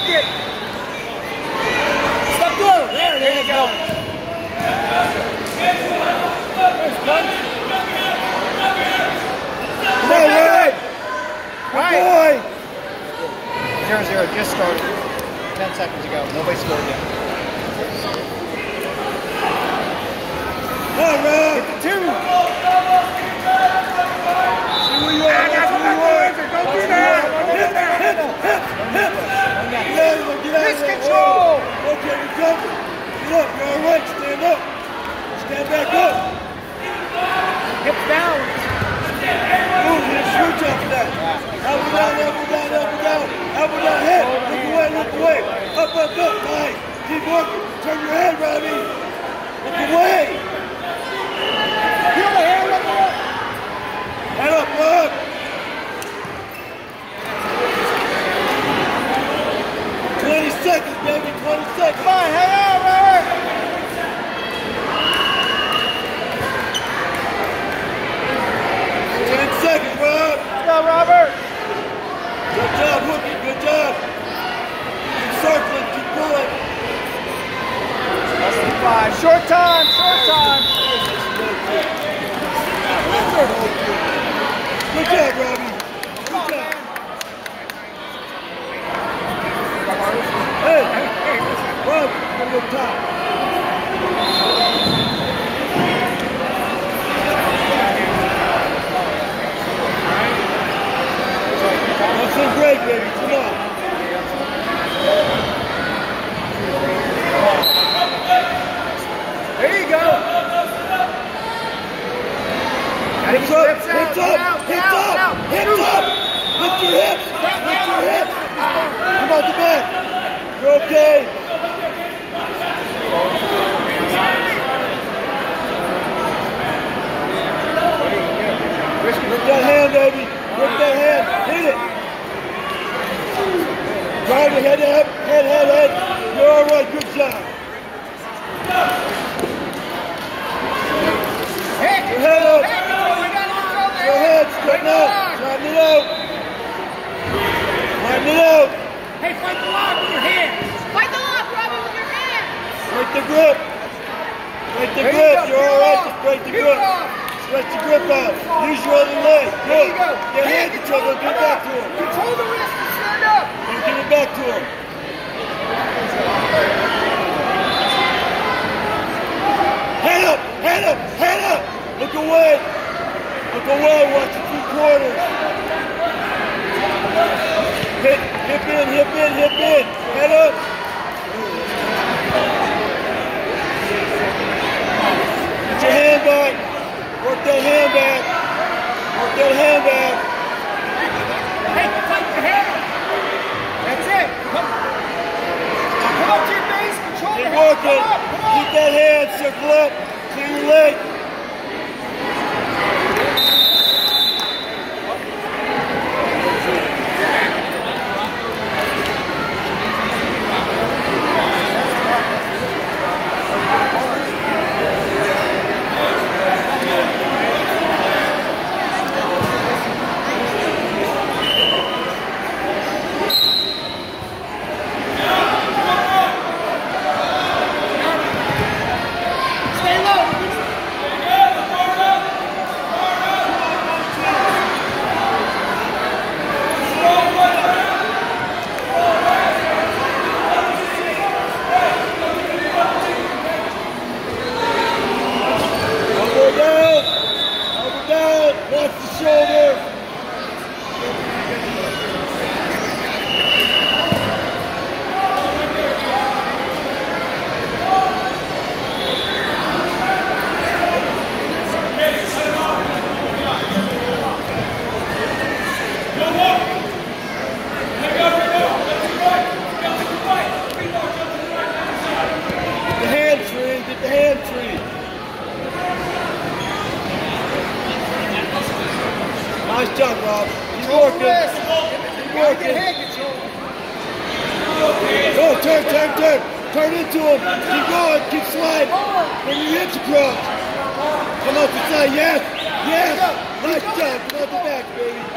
it. Step through. There you go. Right. Boy. 0-0 just started 10 seconds ago. Nobody scored yet. All right. Get the 2. See where you are. Don't do that. Get control. Okay, we're jumping. Get up. You're all right. Stand up. Stand back up. Hips down. Move. Switch after that. Elbow down, elbow down, elbow down. Elbow down, head. Look away, look away. Up, up, up. Nice. Keep working. Turn your head, Robbie. Look away. Feel the hair, look up. Head up, Rob. 20 seconds, baby. 20 seconds. Come on, hang on, Robert. 10 seconds, Rob. Let's go, Robert. Good job, Wookie. Good job. Keep circling. Keep pulling. Less than 5. Short time. Short time. Good job, Robbie. Good job. Hey, Rob, go to the top. That's so great, baby. Come on. There you go. Hips up, hips up, hips up, hips up. Lift your hips, lift your hips. Come out the back. You're okay. Work that hand, baby. Work that hand. Hit it. Drive it, head up, head. You're all right. Good job. Your head up. Your head, straighten out. Straighten it out. Straighten it out. Hey, fight the lock with your hands. Fight the lock, Robbie, with your hands. Break the grip. Break the grip. You're all right. Just break the grip. Stretch the grip out. Use your other leg. There you go. Your hand control. Don't get back to him. Control the wrist and stand up. Don't give it back to him. Head up. Head up. Head up. Look away. Look away. Watch the 3 quarters. Hip in, hip in, hip in. Head up. Get your hand back. Work that hand back. Work that hand back. Hey, fight your hand. That's it. Come up to your base. Control Keep your working. hand. Come on. Keep that hand. Circle up. Clear your leg. Watch the shoulder. Get the hamstring. Nice job, Rob. Keep working. Keep working. Go, turn. Turn into him. Keep going. Keep sliding. Bring your hips across. Come out the side. Yes. Nice job. Come out the back, baby.